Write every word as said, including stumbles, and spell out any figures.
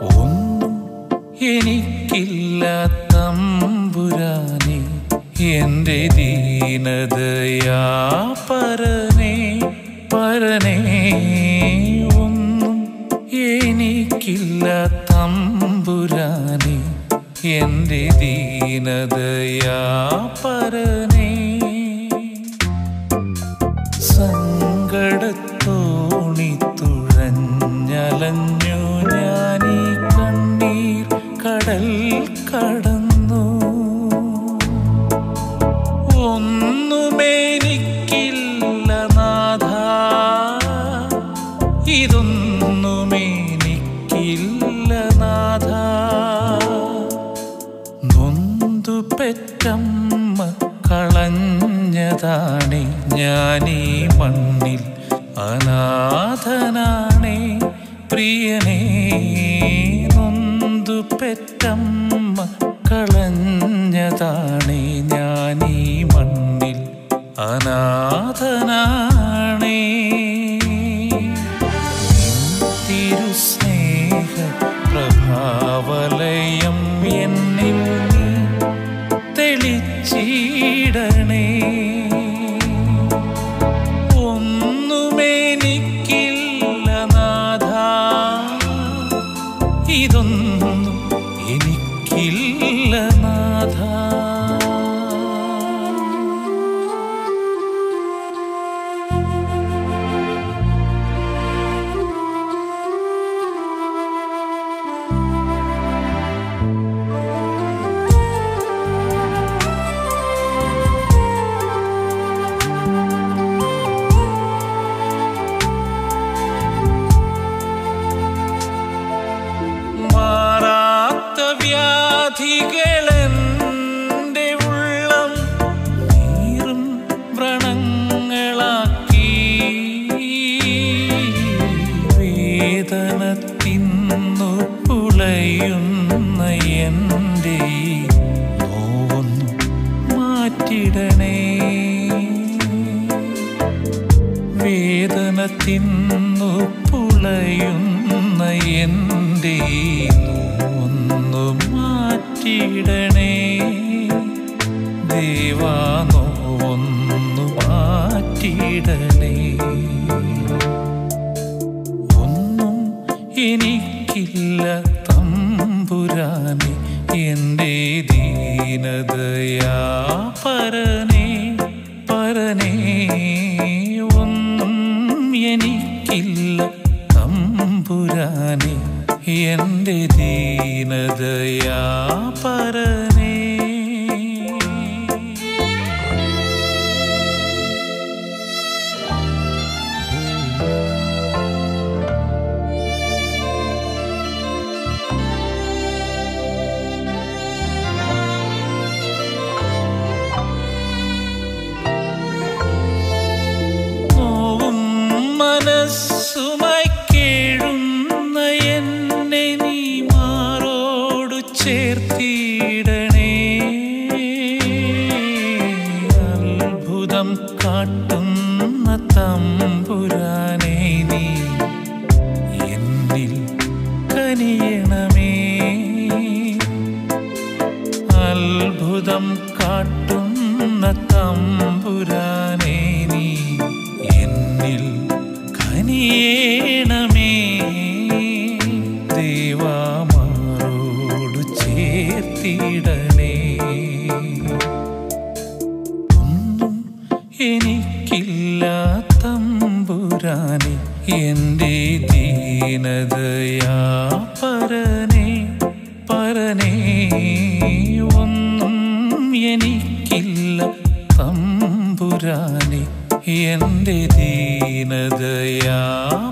ഒന്നും എനിക്കില്ല തമ്പുരാനേ, എൻ്റെ ദീനതയാ പരനേ പരനേ. ഒന്നും എനിക്കില്ല തമ്പുരാനേ, എൻ്റെ ദീനതയാ പരനേ. സങ്കടത്തോണി തുഴഞ്ഞലഞ്ഞു ഞാനീ കണ്ണീർ കടൽ കടന്നു. ഒന്നുമേനിക്കില്ല നാഥ, ഇതൊന്നുമേനിക്കില്ല നാഥ. നൊന്തു പെറ്റമ്മ കളഞ്ഞതാണേ, ഞാനീ മണ്ണിൽ അനാഥനാണേ പ്രിയനേ. നൊന്തു പെറ്റമ്മ കളഞ്ഞതാണേ, ഞാനീ മണ്ണിൽ അനാഥനാണേ. തിരുസ്നേഹ പ്രഭാവലയം എന്നിൽ നീ തെളിച്ചിടണേ. ഒന്നുമേനിക്കില്ല നാഥ, ഇതൊന്നും എനിക്കില്ല നാഥ. വ്യാധികളെൻ്റെ ഉള്ളം നീറും വ്രണങ്ങളാക്കി. വേദന തിന്നു പുളയുന്ന എൻ്റെ നോവൊന്നു മാറ്റിടണേ. വേദന തിന്നു പുളയുന്ന എൻ്റെ നോവൊന്നു മാറ്റിടണേ. ദേവാ നോവൊന്നു മാറ്റിടണേ. ഒന്നും എനിക്കില്ല തമ്പുരാനേ, എൻ്റെ ദീനതയാ പരനേ പരനേ. ഒന്നും എനിക്കില്ല തമ്പുരാനേ, എൻ്റെ ദീനതയാ പരനേ. നോവും മനസ്സുമായി കേഴുന്ന എന്നെ നീ മാറോടു ചേർത്തിടണേ. അത്ഭുതം കാട്ടുന്ന തമ്പുരാനേ, നീ എന്നിൽ കനിയണമേ. അത്ഭുതം കാട്ടുന്ന തമ്പുരാനേ, നീ എന്നിൽ കനിയണമേ. ദേവാ മാറോടു ചേർത്തിടണേ. ഒന്നും എനിക്കില്ല തമ്പുരാനേ, എൻ്റെ ദീനതയാ പരനേ പരനേ. ഒന്നും എനിക്കില്ല തമ്പുരാനേ, എൻ്റെ ദീനതയാ